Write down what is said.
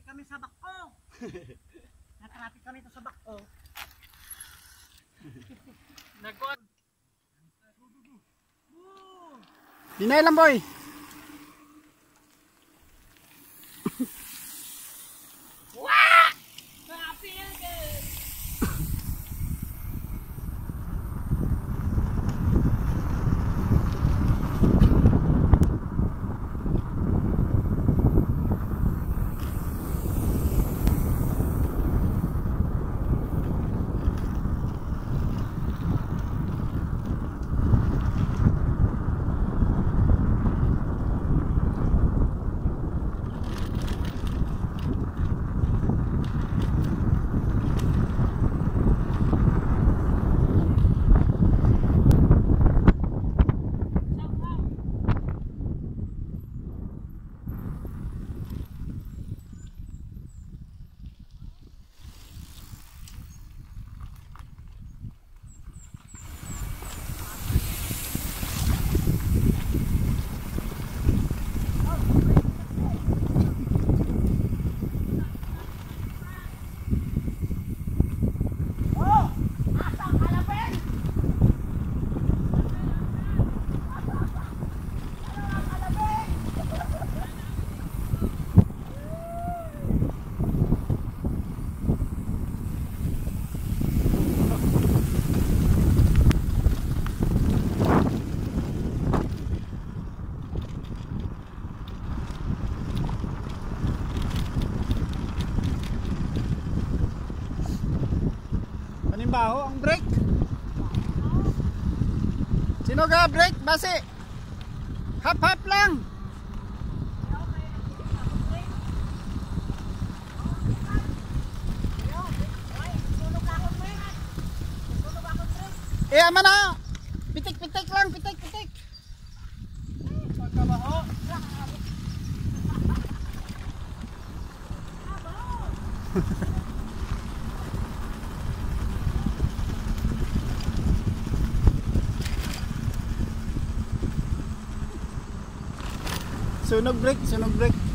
kami sa bako. Na-traffic kami ito sa bako. Nagkuhan. Dinay lang boy. Wah! Happy again. Baho ang brake. Sino ga brake base? Hap lang. Ama na. Pitik lang, pitik. Pagkabaho. Sunog brake.